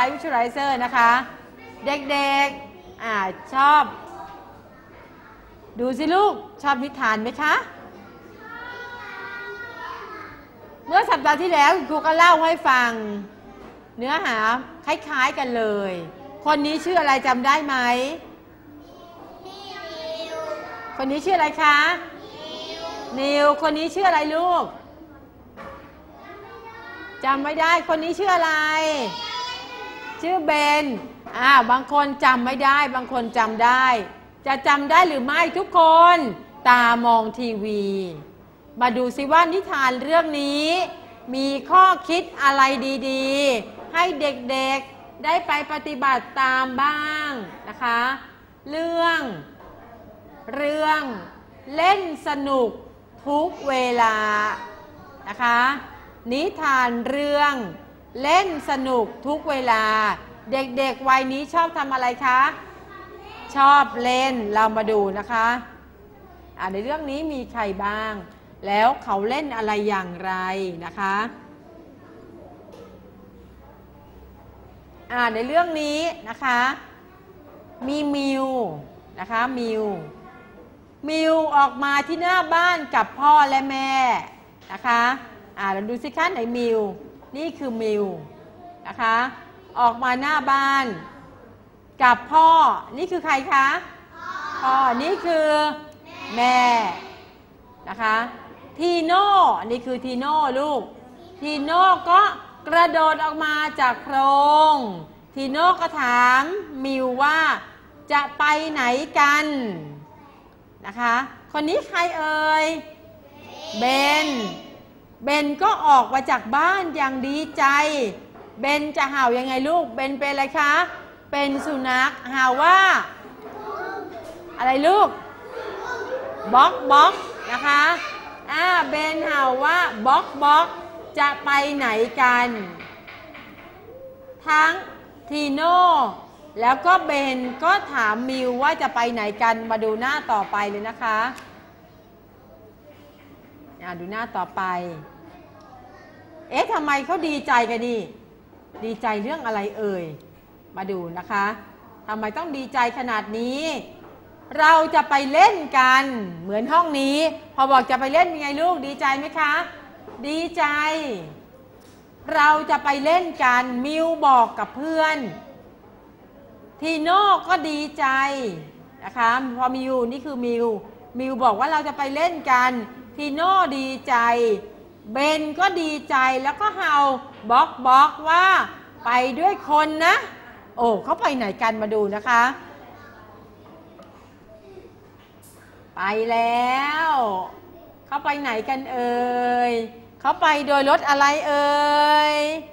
วิชวลไลเซอร์นะคะเด็กๆชอบดูสิลูกชอบนิทานไหมคะเมื่อสัปดาห์ที่แล้วครูก็เล่าให้ฟังเนื้อหาคล้ายๆกันเลยคนนี้ชื่ออะไรจำได้ไหมคนนี้ชื่ออะไรคะนิวคนนี้ชื่ออะไรลูกจำไม่ได้คนนี้ชื่ออะไรชื่อเบนบางคนจำไม่ได้บางคนจำได้จะจำได้หรือไม่ทุกคนตามองทีวีมาดูสิว่านิทานเรื่องนี้มีข้อคิดอะไรดีๆให้เด็กๆได้ไปปฏิบัติตามบ้างนะคะเรื่องเล่นสนุกทุกเวลานะคะนิทานเรื่องเล่นสนุกทุกเวลาเด็กๆวัยนี้ชอบทำอะไรคะชอบเล่นเรามาดูนะคะในเรื่องนี้มีใครบ้างแล้วเขาเล่นอะไรอย่างไรนะคะในเรื่องนี้นะคะมีมิวนะคะมิวออกมาที่หน้าบ้านกับพ่อและแม่นะคะเราดูสิคะไหนมิวนี่คือมิวนะคะออกมาหน้าบ้านกับพ่อนี่คือใครคะพ่อนี่คือแม่นะคะทีโน่นี่คือทีโน่ลูกทีโน่ก็กระโดดออกมาจากโพรงทีโน่ก็ถามมิวว่าจะไปไหนกันนะคะคนนี้ใครเอ่ยเบนก็ออกมาจากบ้านอย่างดีใจเบนจะเห่ายังไงลูกเบนเป็นอะไรคะเป็นสุนัขเห่าว่าอะไรลูกบ็อกนะคะเบนเห่าว่าบ็อกจะไปไหนกันทั้งทีโน่แล้วก็เบนก็ถามมิวว่าจะไปไหนกันมาดูหน้าต่อไปเลยนะคะดูหน้าต่อไปทำไมเขาดีใจกันดีใจเรื่องอะไรเอ่ยมาดูนะคะทำไมต้องดีใจขนาดนี้เราจะไปเล่นกันเหมือนห้องนี้พอบอกจะไปเล่นยังไงลูกดีใจไหมคะดีใจเราจะไปเล่นกันมิวบอกกับเพื่อนทีโน่ก็ดีใจนะคะพอมิวนี่คือมิวบอกว่าเราจะไปเล่นกันทีโน่ดีใจเบนก็ดีใจแล้วก็เห่าบอกว่าไปด้วยคนนะเขาไปไหนกันมาดูนะคะไปแล้วเขาไปไหนกันเอ่ยเขาไปโดยรถอะไรเอ่ย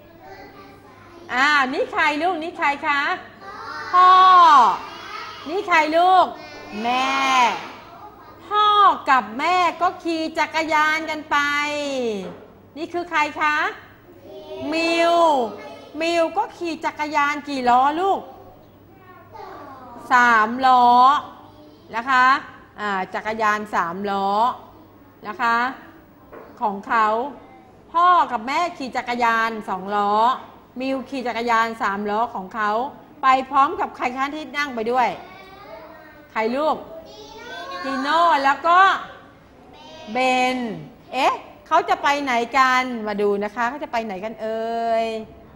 นี่ใครลูกนี่ใครคะพ่อนี่ใครลูกแม่พ่อกับแม่ก็ขี่จักรยานกันไปนี่คือใครคะมิวก็ขี่จักรยานกี่ล้อลูก3 ล้อนะคะจักรยาน3 ล้อนะคะของเขาพ่อกับแม่ขี่จักรยาน2 ล้อมิวขี่จักรยาน3 ล้อของเขาไปพร้อมกับใครคะที่นั่งไปด้วยใครลูกทีโน่แล้วก็เบนเขาจะไปไหนกันมาดูนะคะเขาจะไปไหนกันเอ่ย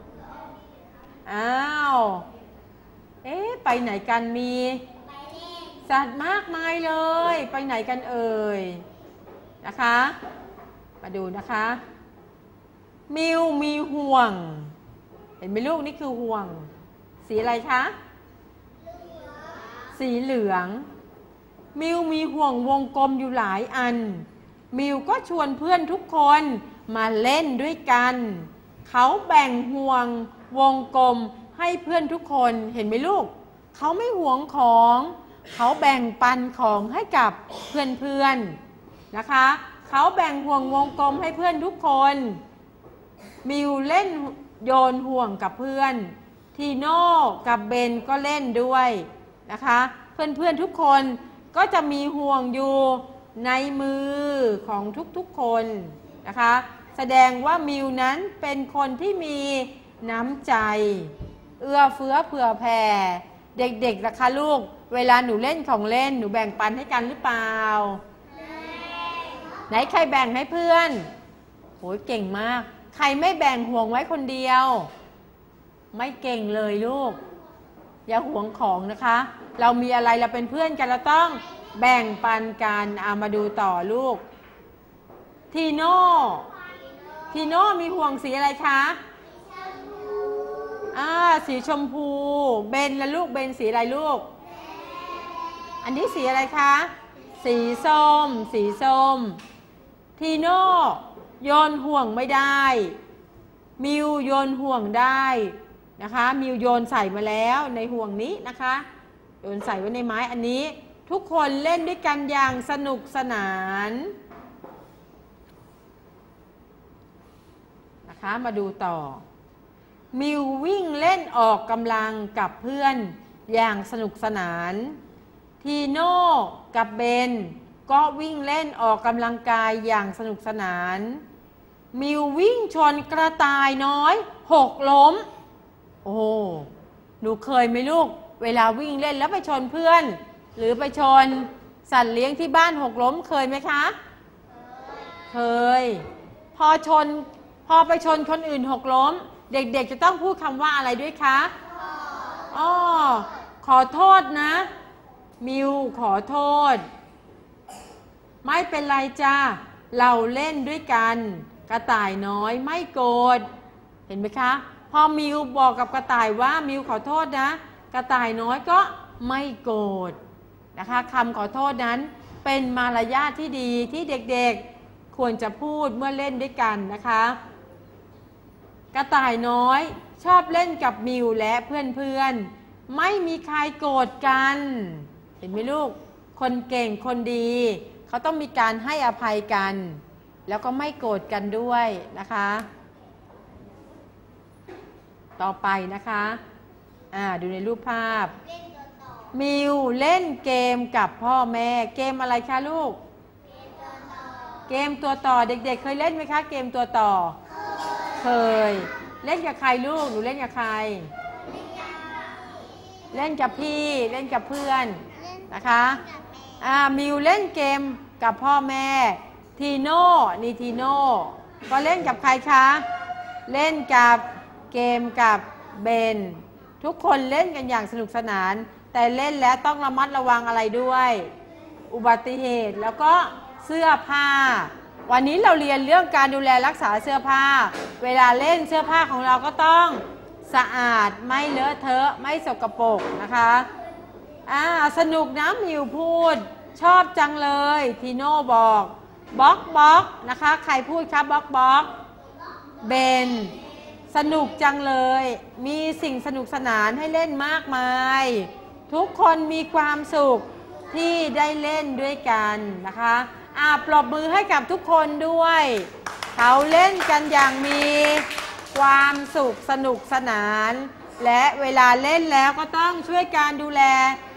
ไปไหนกันมีสัตว์มากมายเลยไปไหนกันเอ่ยนะคะมาดูนะคะมิวมีห่วงเห็นไหมลูกนี่คือห่วงสีอะไรคะสีเหลืองมิวมีห่วงวงกลมอยู่หลายอันมิวก็ชวนเพื่อนทุกคนมาเล่นด้วยกันเขาแบ่งห่วงวงกลมให้เพื่อนทุกคนเห็นไหมลูกเขาไม่หวงของเขาแบ่งปันของให้กับเพื่อนๆนะคะเขาแบ่งห่วงวงกลมให้เพื่อนทุกคนมิวเล่นโยนห่วงกับเพื่อนทีโน่กับเบนก็เล่นด้วยนะคะเพื่อนๆทุกคนก็จะมีห่วงอยู่ในมือของทุกๆคนนะคะแสดงว่ามิวนั้นเป็นคนที่มีน้ำใจเอื้อเฟื้อเผื่อแผ่เด็กๆล่ะคะลูกเวลาหนูเล่นของเล่นหนูแบ่งปันให้กันหรือเปล่าไหนใครแบ่งให้เพื่อนโหยเก่งมากใครไม่แบ่งห่วงไว้คนเดียวไม่เก่งเลยลูกอย่าห่วงของนะคะเรามีอะไรเราเป็นเพื่อนกันเราต้องแบ่งปันกันเอามาดูต่อลูกทีโน่มีห่วงสีอะไรคะสีชมพูเบนละลูกเบนสีอะไรลูกอันนี้สีอะไรคะสีส้มทีโน่โยนห่วงไม่ได้มิวโยนห่วงได้นะคะมิวโยนใส่มาแล้วในห่วงนี้นะคะโยนใส่ไว้ในไม้อันนี้ทุกคนเล่นด้วยกันอย่างสนุกสนานนะคะมาดูต่อมิววิ่งเล่นออกกำลังกับเพื่อนอย่างสนุกสนานทีโน่กับเบนก็วิ่งเล่นออกกำลังกายอย่างสนุกสนานมิววิ่งชนกระต่ายน้อยหกล้มโอ้หนูเคยไหมลูกเวลาวิ่งเล่นแล้วไปชนเพื่อนหรือไปชนสัตว์เลี้ยงที่บ้านหกล้มเคยไหมคะเคยพอไปชนคนอื่นหกล้มเด็กๆจะต้องพูดคำว่าอะไรด้วยคะขอโทษนะมิวขอโทษไม่เป็นไรจ้าเราเล่นด้วยกันกระต่ายน้อยไม่โกรธเห็นไหมคะพอมิวบอกกับกระต่ายว่ามิวขอโทษนะกระต่ายน้อยก็ไม่โกรธนะคะคำขอโทษนั้นเป็นมารยาทที่ดีที่เด็กๆควรจะพูดเมื่อเล่นด้วยกันนะคะกระต่ายน้อยชอบเล่นกับมิวและเพื่อนๆไม่มีใครโกรธกันเห็นไหมลูกคนเก่งคนดีเขาต้องมีการให้อภัยกันแล้วก็ไม่โกรธกันด้วยนะคะต่อไปนะคะดูในรูปภาพมิวเล่นเกมกับพ่อแม่เกมอะไรคะลูกเกมตัวต่อเด็กๆเคยเล่นไหมคะเกมตัวต่อเคยเล่นกับใครลูกหนูเล่นกับใครเล่นกับพี่เล่นกับเพื่อนนะคะมิวเล่นเกมกับพ่อแม่ทีโน่ก็เล่นกับใครคะเล่นกับเกมกับเบนทุกคนเล่นกันอย่างสนุกสนานแต่เล่นแล้วต้องระมัดระวังอะไรด้วยอุบัติเหตุแล้วก็เสื้อผ้าวันนี้เราเรียนเรื่องการดูแลรักษาเสื้อผ้าเวลาเล่นเสื้อผ้าของเราก็ต้องสะอาดไม่เลอะเทอะไม่สกปรกนะคะสนุกนะมิวพูดชอบจังเลยทีโน่บอกบล็อกนะคะใครพูดครับบล็อกเบนสนุกจังเลยมีสิ่งสนุกสนานให้เล่นมากมายทุกคนมีความสุขที่ได้เล่นด้วยกันนะคะปรบมือให้กับทุกคนด้วยเขาเล่นกันอย่างมีความสุขสนุกสนานและเวลาเล่นแล้วก็ต้องช่วยการดูแล